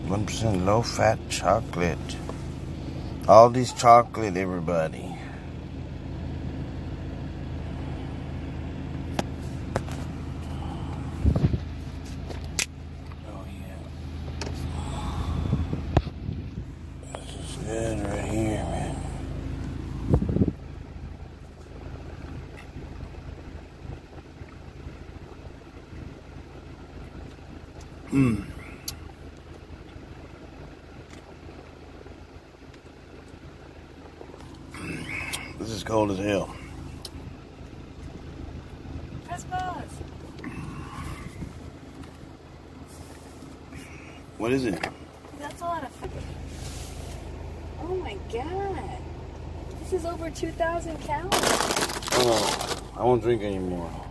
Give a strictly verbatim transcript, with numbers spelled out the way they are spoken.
one percent low-fat chocolate. All this chocolate, everybody. Oh, yeah. This is good right here, man. Mmm. This is cold as hell. Press pause. What is it? That's a lot of food. Oh my god. This is over two thousand calories. Oh, I won't drink anymore.